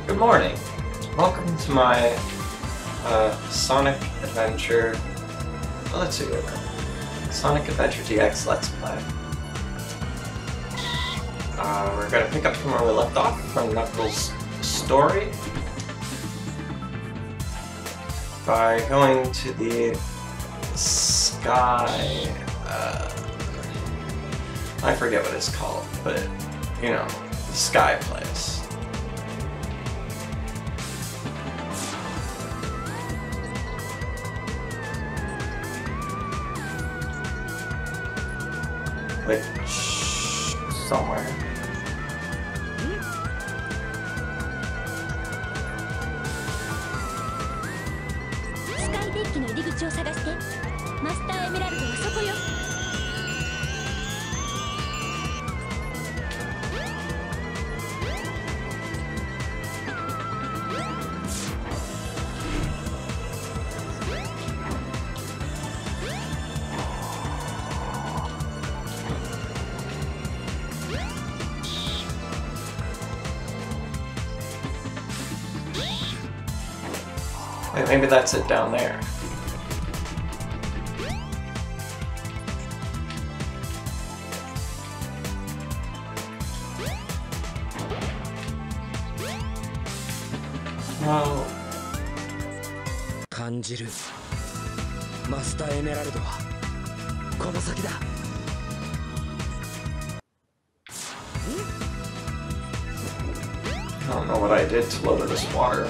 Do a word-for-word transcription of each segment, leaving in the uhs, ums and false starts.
Good morning. Welcome to my uh, Sonic Adventure. Oh, let's see what Sonic Adventure D X Let's Play. Uh, we're gonna pick up from where we left off from Knuckles' story by going to the Sky. Uh, I forget what it's called, but you know, the Sky Place. Like, somewhere. スカイデッキの入り口を探して。マスターエメラルドはそこよ。 Maybe that's it down there. Well, 感じる。マスターエメラルドはこの先だ。 I don't know what I did to lower this water.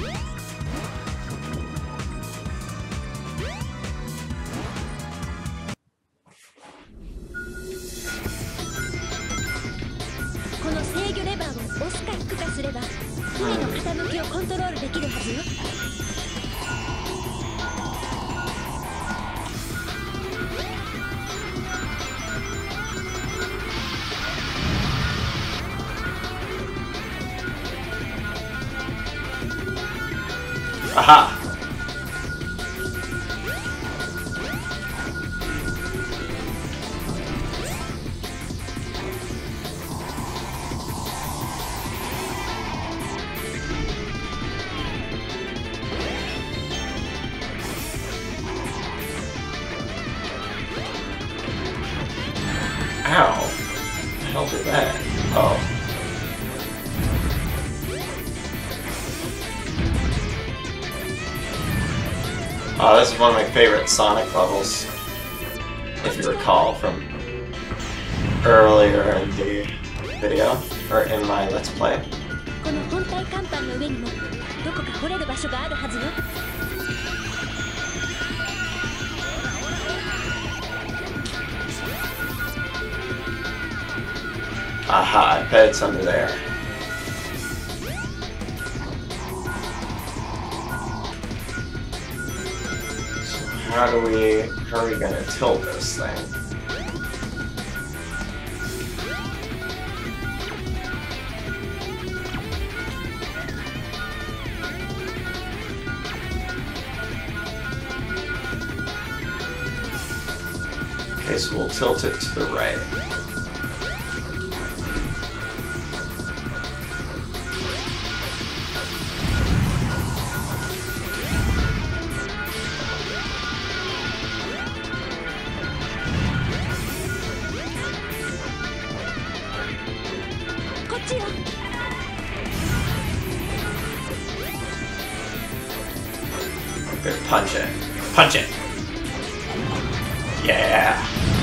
Aha! Ow! What the hell did that? Oh. Oh, this is one of my favorite Sonic levels, if you recall from earlier in the video, or in my Let's Play. Aha, I bet it's under there. How do we, how are we gonna tilt this thing? Okay, so we'll tilt it to the right. Good, punch it. Punch it! Yeah!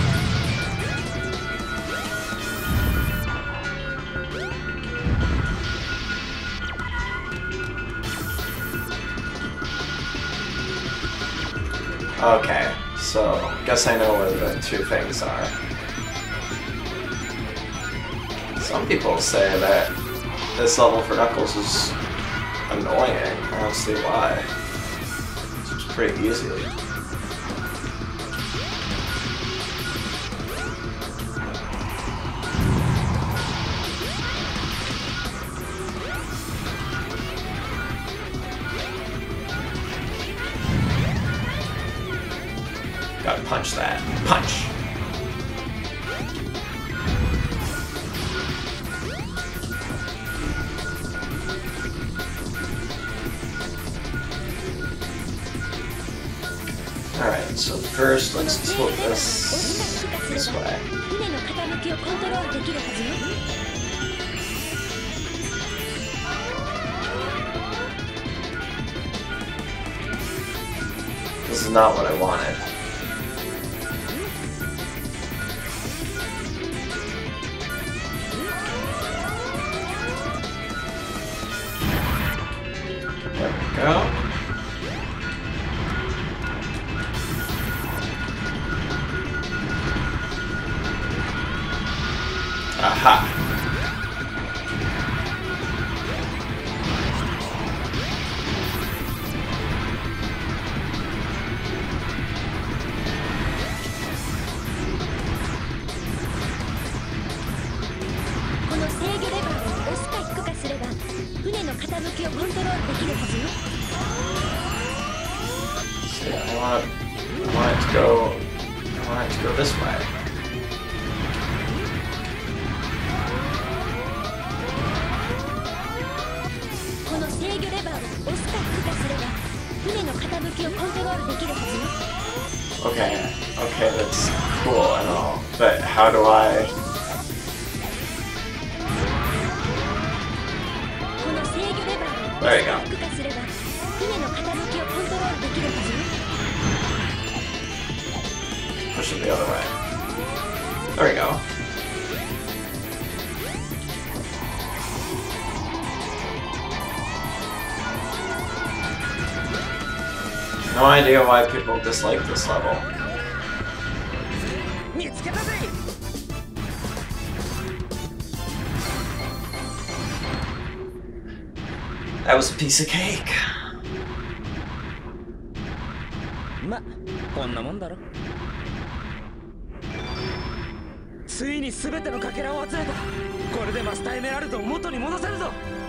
Okay, so I guess I know where the two things are. Some people say that this level for Knuckles is annoying. I don't see why. It's pretty easy. Gotta punch that. Punch! First, let's tilt this this way. 船の傾きをコントロールできるはずよ。 This is not what I wanted. There we go. Aha. See, I want, I want it to go, I want it to go this way. Okay, okay, that's cool and all, but how do I... There you go. Push it the other way. There we go. No idea why people dislike this level. That was a piece of cake. ま、こんなもんだろ。ついに全てのかけらを集めた。これでマスターエメラルドを元に戻せるぞ。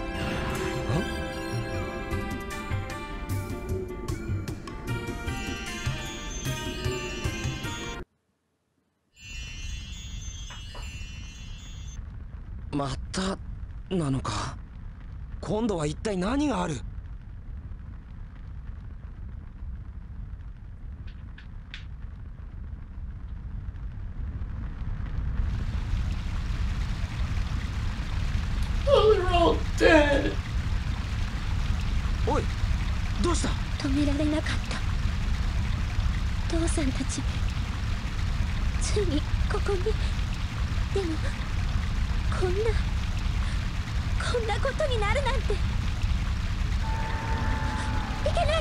またなのか。今度は一体何がある？ Oh, they're all dead. おい、どうした？ 止められなかった。父さんたちついにここに。でもこんなこんなことになるなんて。いけない。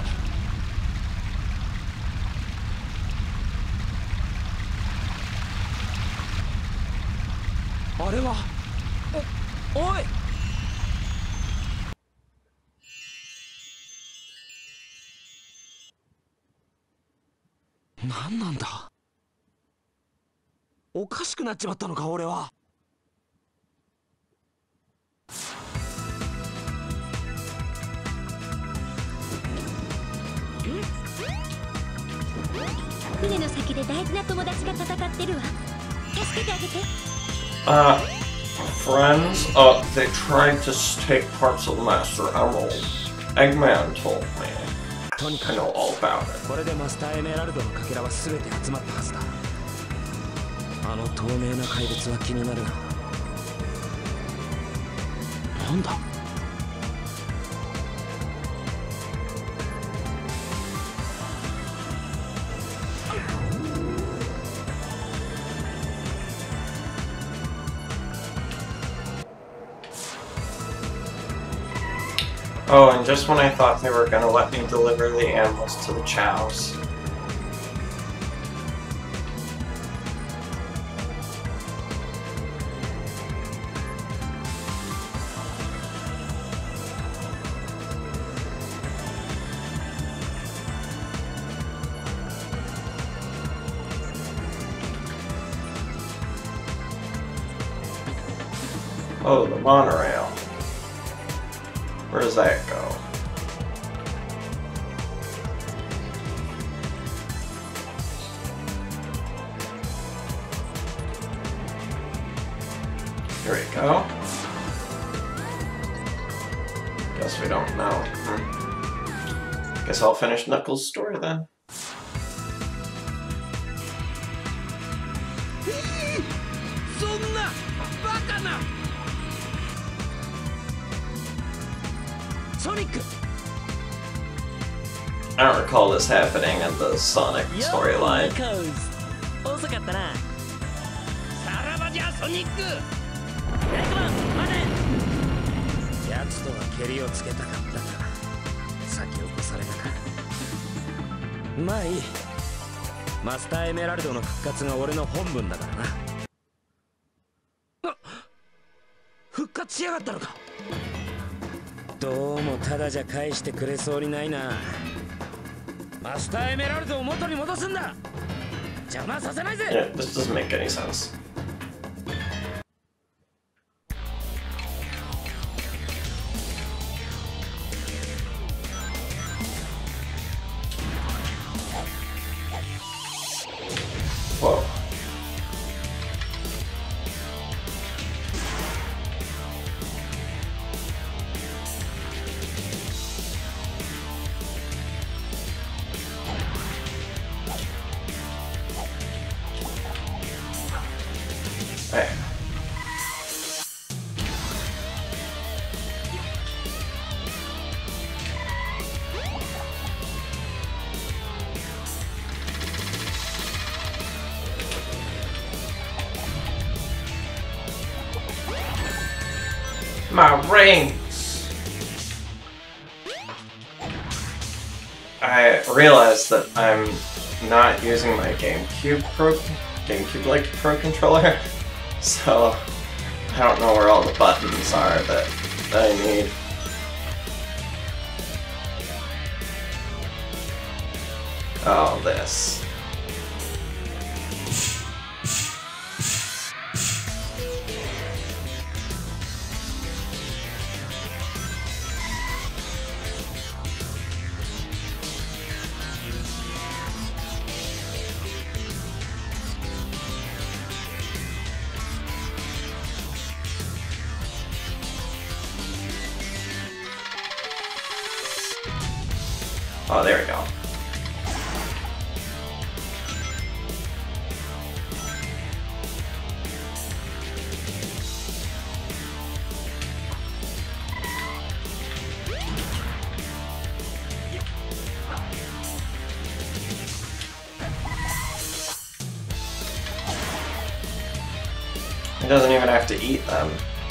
あれはお、おい。 何なんだ。おかしくなっちまったのか俺は。 船の先で大事な友達が戦ってるわ。助けてあげて。 Uh, friends, uh, they tried to take parts of Master Emerald. Eggman told me. I know all about it. これでマスターエメラルドのかけらは全て集まったはずだ。あの透明な怪物は気になるな。なんだ。 Oh, and just when I thought they were gonna let me deliver the animals to the chows. Oh, the monorail. Where does that go? Here we go. Guess we don't know. Hmm. Guess I'll finish Knuckles' story then. ソニック I don't recall this happening in the Sonic storyline. 遅かったな。さらばじゃソニック。エクマン待て。奴とは蹴りをつけたかったが先を越されたか。まあいい。マスターエメラルドの復活が俺の本分だからな。あ、復活しやがったのか。どうもただじゃ返してくれそうにないな。マスターエメラルドを元に戻すんだ。邪魔させないぜ。 Yeah, this doesn't make any sense. Whoa. Hey. My rings! I realized that I'm not using my GameCube Pro GameCube-like Pro Controller. So, I don't know where all the buttons are that, that I need. Oh, this. Oh, there we go. It doesn't even have to eat them.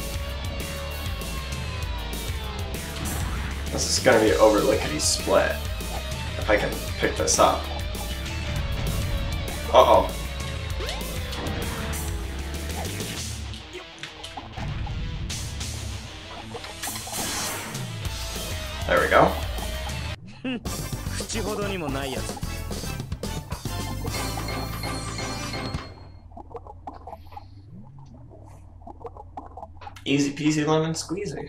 This is gonna be over lickety split. If I can pick this up. Uh-oh. There we go. 口ほどにもないやつ。 Easy peasy lemon squeezy.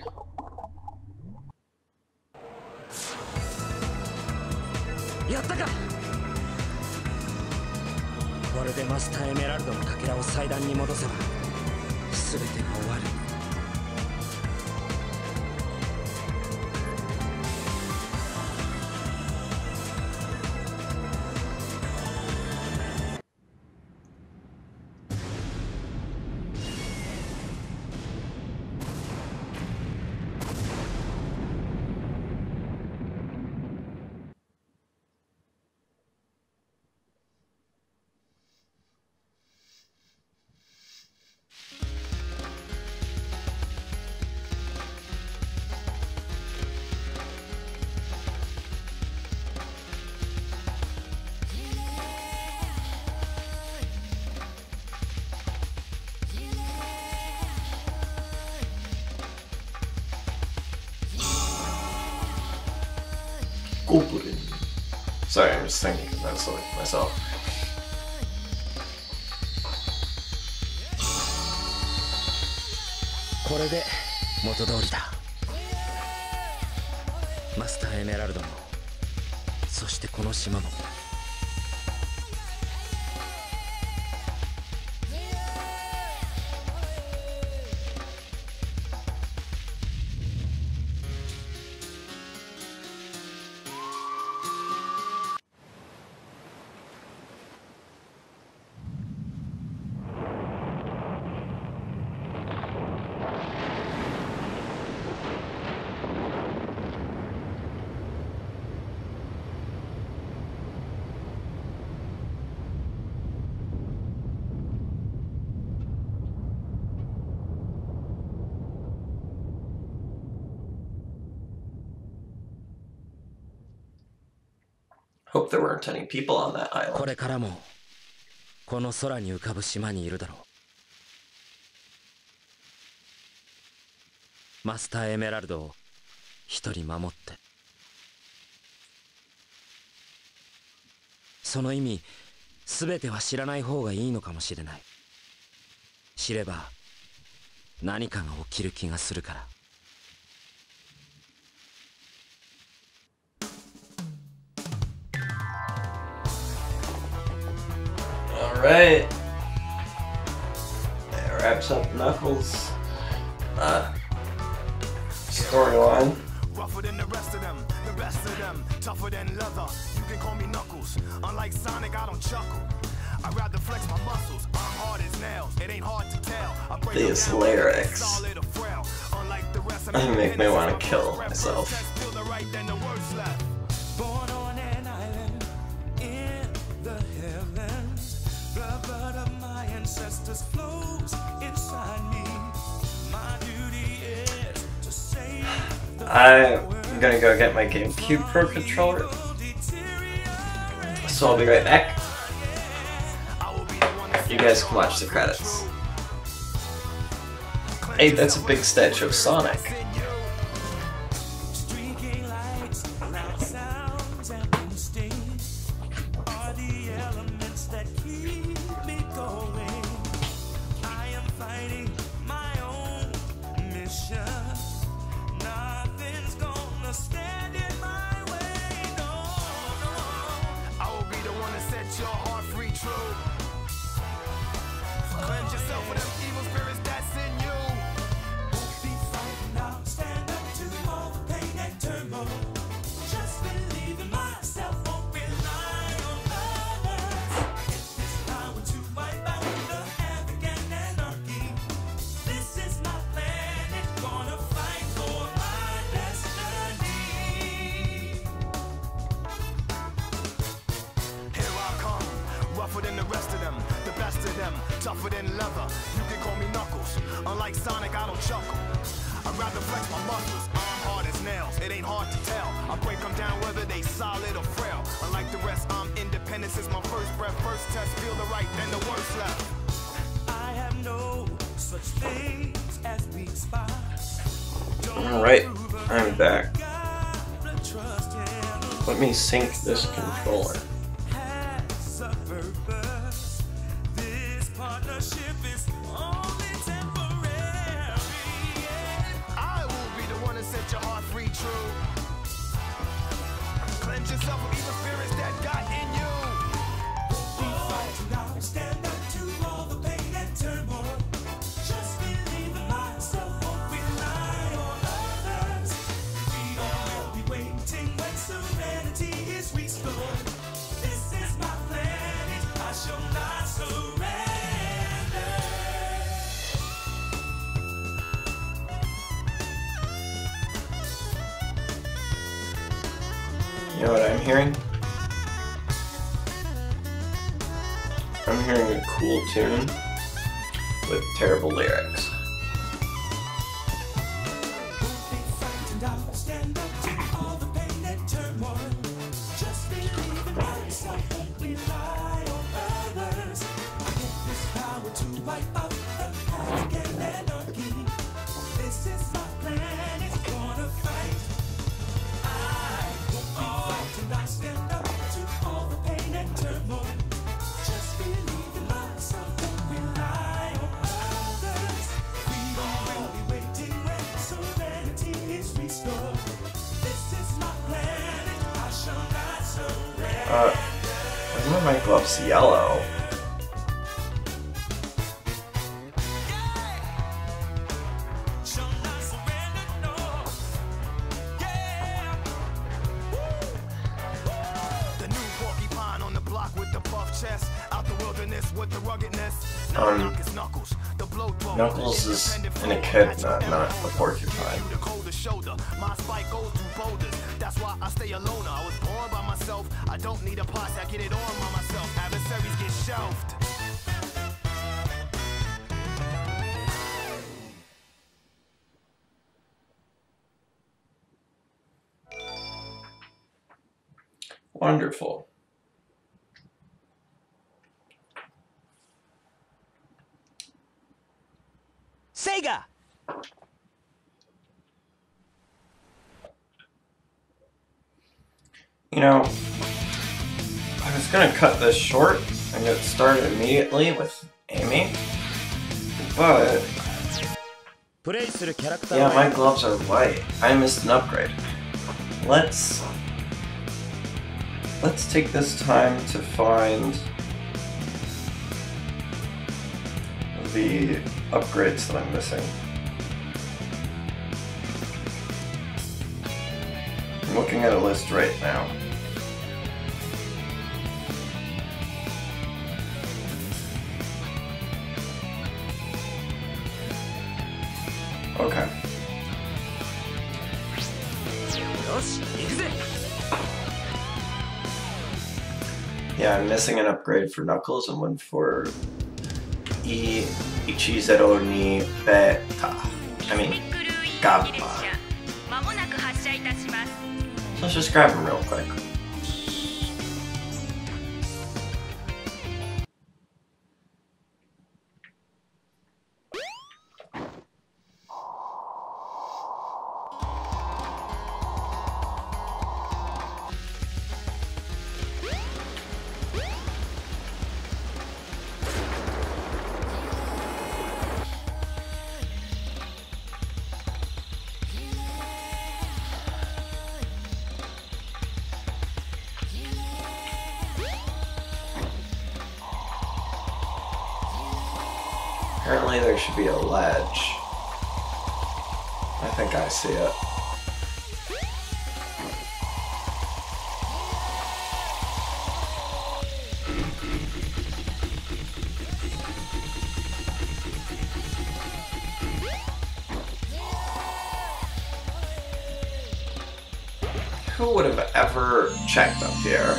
やったか。これでマスターエメラルドのかけらを祭壇に戻せば全てが終わる。 Goblin. Sorry, I'm just thinking about something myself. This is the original. Master Emerald, and this island. Hope there weren't any people on that こ island. れからもこの空に浮かぶ島にいるだろう。マスターエメラルドを一人守って。その意味、すべては知らない方がいいのかもしれない。知れば何かが起きる気がするから。 Alright. That wraps up Knuckles' uh, storyline. Rougher than the rest of them, the best of them, tougher than leather. You can call me Knuckles. Unlike Sonic, I don't chuckle. I'd rather flex my muscles. I'm hard as nails. It ain't hard to tell. I break These them down, lyrics solid or frail. Unlike the rest of them, make me want to kill myself. Feel the right, then the worst left. Born on an island in the heavens. The blood of my ancestors flows inside me. My duty is to save. I'm gonna go get my GameCube Pro Controller, so I'll be right back. You guys can watch the credits. Hey, that's a big statue of Sonic. Tougher than leather, you can call me Knuckles. Unlike Sonic, I don't chuckle. I'd rather flex my muscles. I'm hard as nails, it ain't hard to tell. I break them down whether they solid or frail. Unlike the rest, I'm independent since my first breath. First test, feel the right, then the worst left. I have no such things as weak spots. Alright, I'm back. Let me sync this controller. You know what I'm hearing? I'm hearing a cool tune with terrible lyrics. Uh, why are my gloves yellow? Um, Knuckles is an echidna, not a porcupine. My spike goes through boulders. That's why I stay alone. I was born by myself. I don't need a pot. I get it on by myself. Adversaries get shelved. Wonderful. Sega! You know, I was gonna cut this short and get started immediately with Amy, but yeah, my gloves are white. I missed an upgrade. Let's let's take this time to find the upgrades that I'm missing. I'm looking at a list right now. Okay. Yeah, I'm missing an upgrade for Knuckles and one for E Ichizero ni Beta. I mean, Gamma. So let's just grab him real quick. Apparently there should be a ledge. I think I see it. Who would have ever checked up here?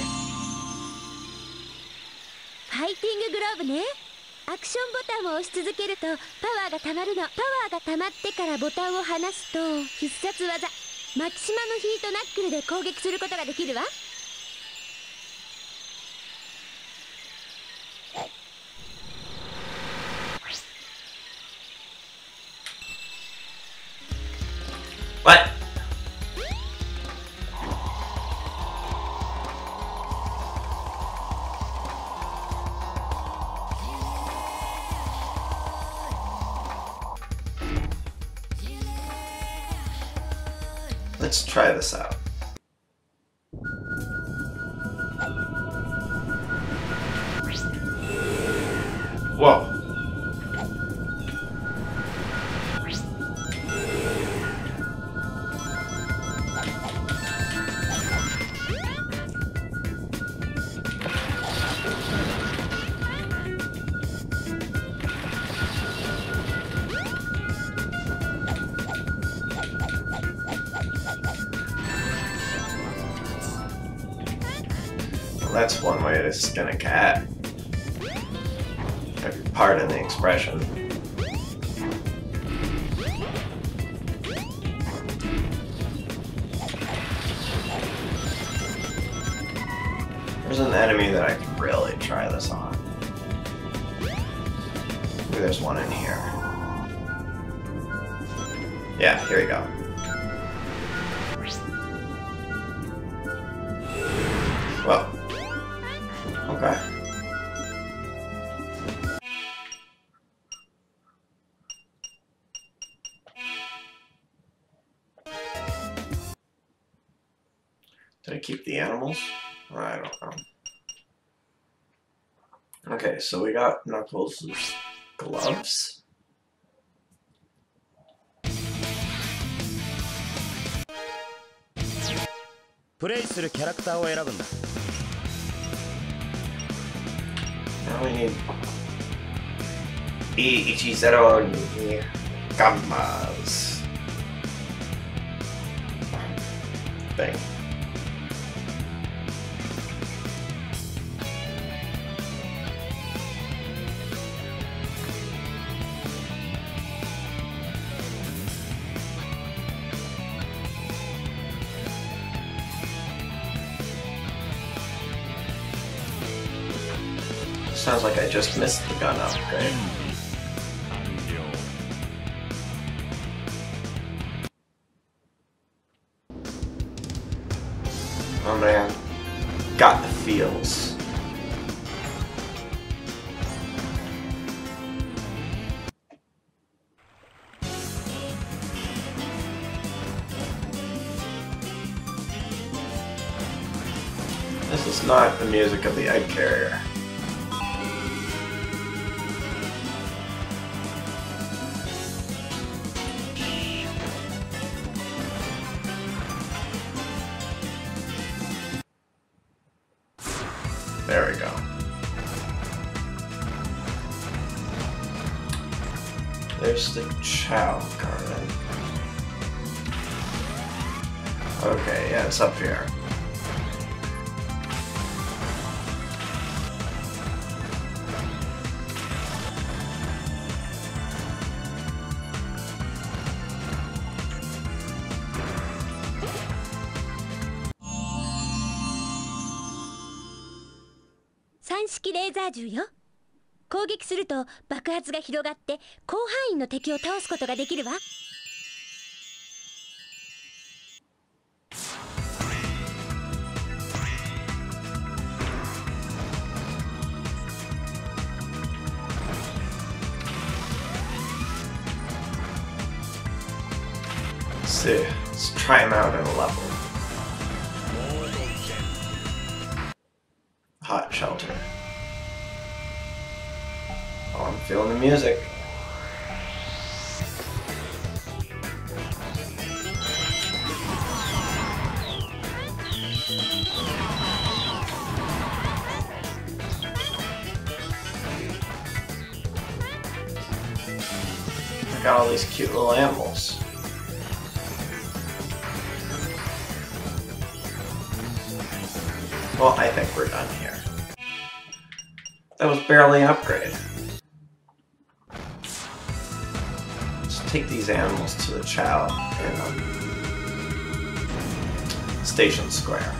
Fighting glove ね。アクションボタンを押し続けるとパワーがたまるの。パワーがたまってからボタンを離すと必殺技マキシマムヒートナックルで攻撃することができるわ。 What? Let's try this out. Whoa. That's one way to skin a cat. If you pardon the expression. There's an enemy that I can really try this on. Maybe there's one in here. Yeah, here we go. Well. Okay. Did I keep the animals? I don't know. Okay, so we got Knuckles' gloves. Play するキャラクターを選ぶんだ。 Now we need E Ichizero ni Gammas thing. Sounds like I just missed the gun upgrade. Oh man, got the feels. This is not the music of the egg carrier. There we go. There's the Chow Garden. Okay, yeah, it's up here. 三式レーザー銃よ。攻撃すると爆発が広がって広範囲の敵を倒すことができるわ。 Let's see. Let's try him out in a level. Hot shelter. Oh, I'm feeling the music. Look at all these cute little animals. Well, I think we're done here. That was barely an upgrade. Let's take these animals to the Chow in um, Station Square.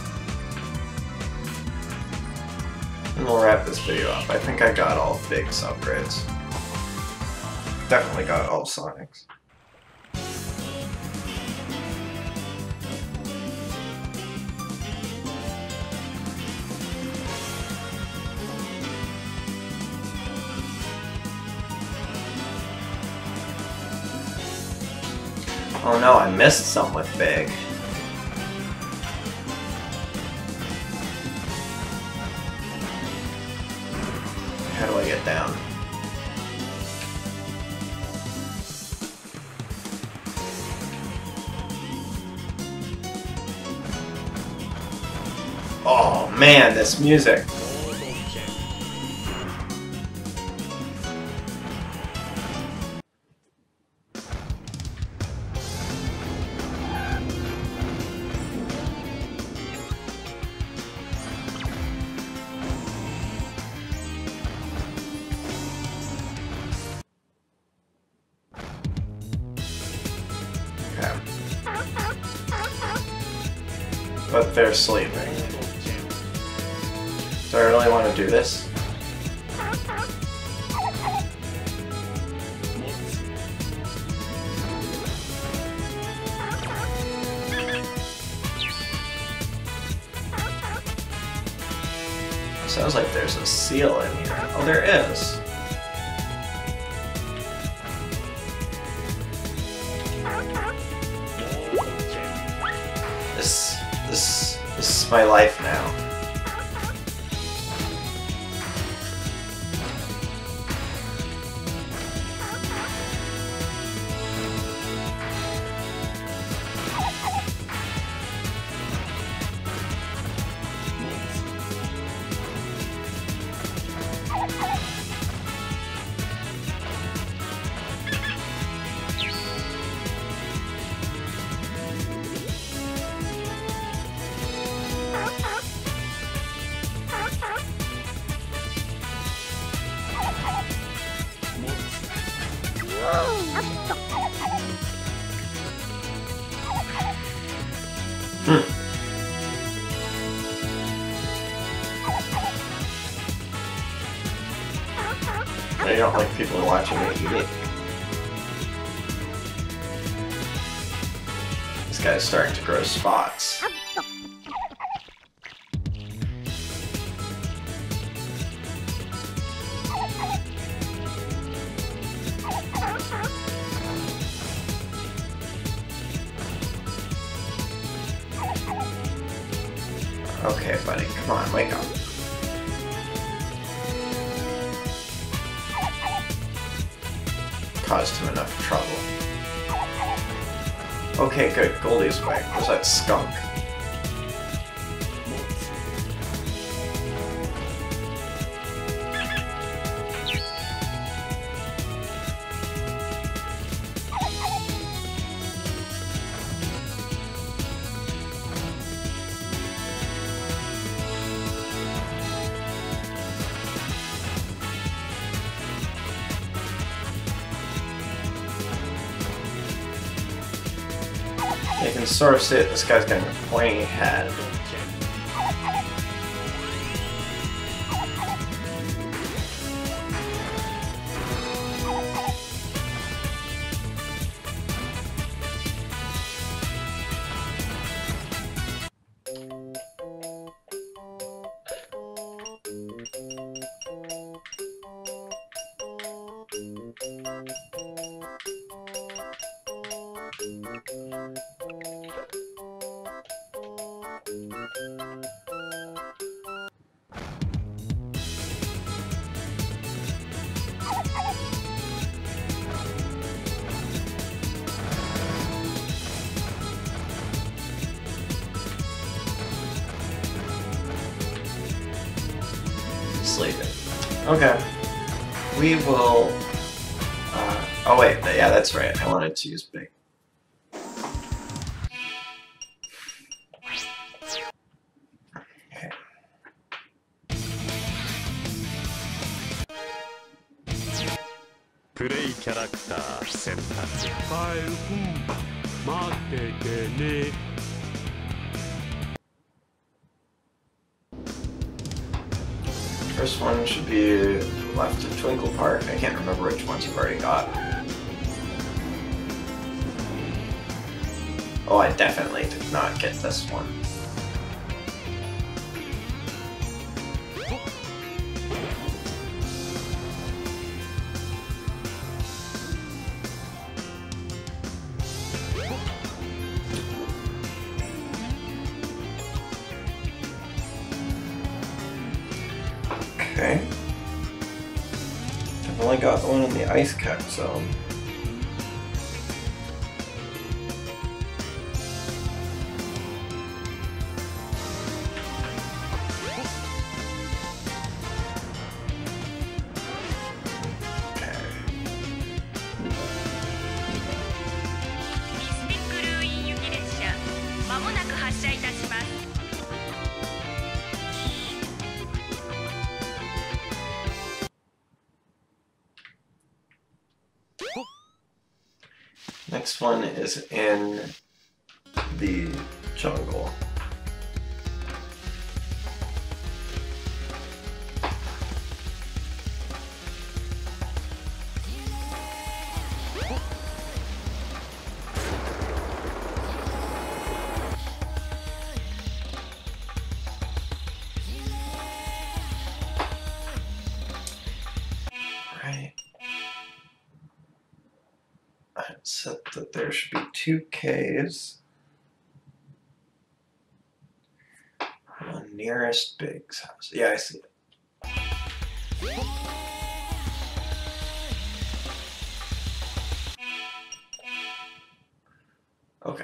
And we'll wrap this video up. I think I got all Big's upgrades. Definitely got all Sonic's. Oh no, I missed some with Big. How do I get down? Oh man, this music. But they're sleeping. Do I really want to do this? Sounds like there's a seal in here. Oh, there is. This, this, this is my life now. you don't like people watching me eat. This guy's starting to grow spots. Okay, buddy, come on, wake up. Caused him enough trouble. Okay, good. Goldie's away. Where's that skunk? You can sort of see it. This guy's got a pointy head. Sleeping. Okay. We will... Uh, oh wait, yeah, that's right. I wanted to use big. Okay. プレイキャラクター選択。はい、うん、待っててね。 First one should be left of Twinkle Park. I can't remember which ones you've already got. Oh, I definitely did not get this one. Okay. I've only got one in the ice cap zone. Next one is in the jungle. Right. I said that there should be two Ks. The nearest Big's house. Yeah, I see it. Okay.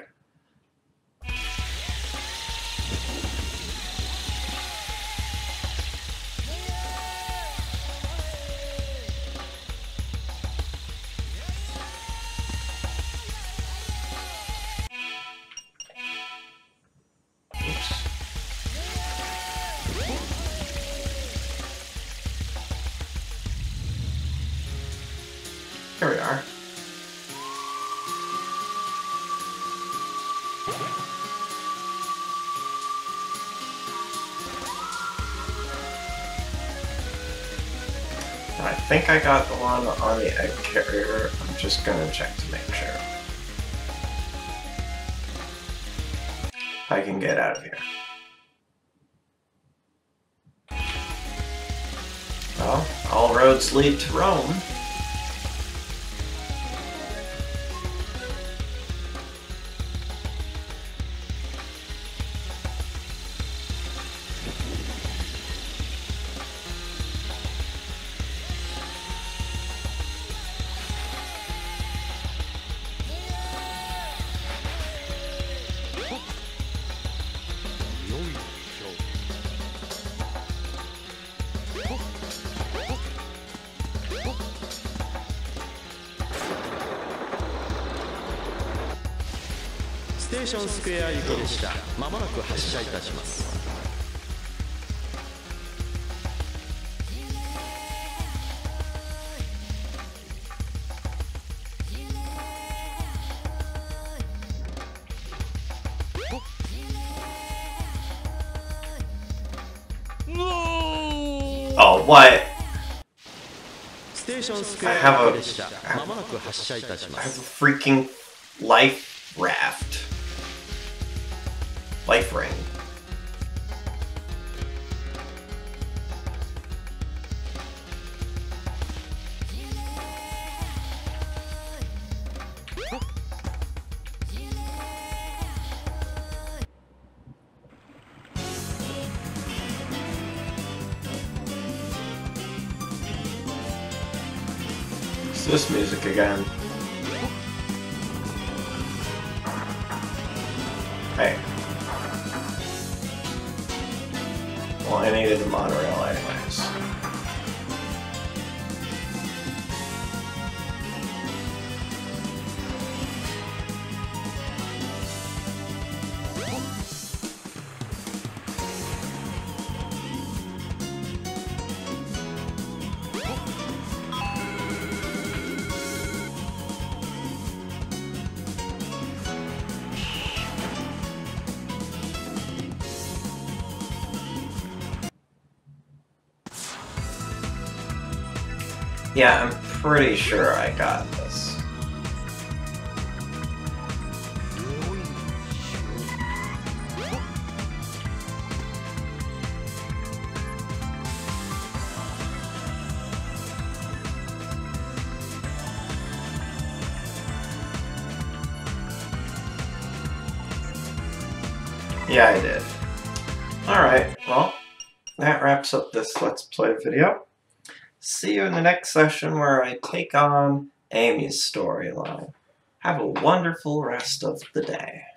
Here we are. I think I got the one on the egg carrier. I'm just gonna check to make sure. I can get out of here. Well, all roads lead to Rome. ステーションスクエア行き列車まもなく発車いたします。 Oh, what? ステーションスクエ I ア have 行 a, き列車まもなく発車いたしま I have a す。 freaking life raft. Life ring. It's this music again. Hey. Well, I needed the monorail anyways. Yeah, I'm pretty sure I got this. Yeah, I did. Alright, well, that wraps up this Let's Play video. See you in the next session where I take on Amy's storyline. Have a wonderful rest of the day.